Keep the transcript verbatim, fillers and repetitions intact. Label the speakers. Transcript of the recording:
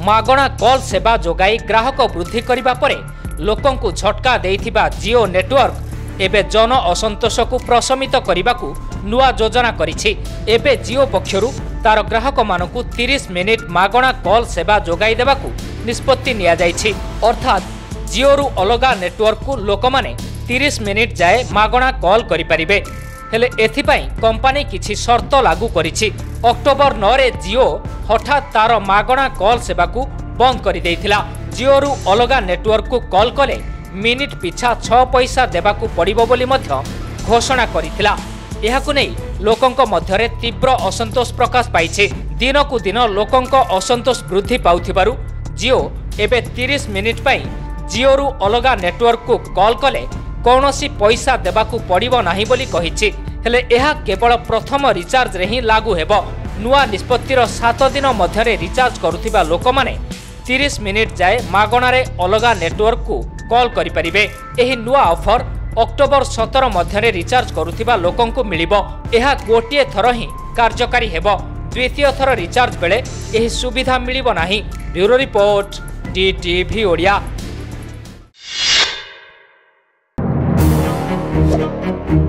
Speaker 1: मागणा call सेवा जोगाई ग्राहक वृद्धि करबा परे लोकंकु झटका देइथिबा जियो नेटवर्क एबे जन असंतोष को प्रशमित करने नुआ योजना करिछि। एबे जियो पक्षरु तार ग्राहक मानकु तीस मिनिट मागणा कॉल सेवा जोगाई देबाकु निष्पत्ति निया जाइछि। अर्थात जियो रु अलगा नेटवर्क को लोक माने तीस मिनिट जाए मागणा कॉल करि परिबे। हेले एथिपाई कंपनी किछि शर्त लागू करिछि। अक्टोबर नौ रे जियो हठात तार मागणा कॉल सेवा को बंद करि दैथिला। जियो रु अलगा नेटवर्क को कॉल कले मिनिट पिछा छह पैसा देबाकू पड़िबो बोली मध्य घोषणा करिथिला। एहाकु नै लोकंक मध्यरे तीव्र असंतोष प्रकाश पाइछि। दिनकु दिन लोकंक असंतोष वृद्धि पाउथिबारु जियो एबे तीस मिनिट पई जियो रु अलगा नेटवर्क को कॉल कले कौनसी पैसा देबाकू पड़िबो नाही बोली कहिछि। हेले एहा केवल प्रथम रिचार्ज रे ही लागू हेबो। नुआ निष्पत्तिर सात दिन मध्यरे रिचार्ज करुथिबा लोक माने तीस मिनिट जाए मागणारे अलगा नेटवर्क को कॉल करि परिबे। एही नुआ ऑफर अक्टोबर सत्रह मध्यरे रिचार्ज करुथिबा लोकंकु मिलिबो। एहा गोटिए थर ही कार्यकारी हेबो। द्वितीय थर रिचार्ज बेले एही सुविधा मिलिबो नाही। Bureau report DTV Odia.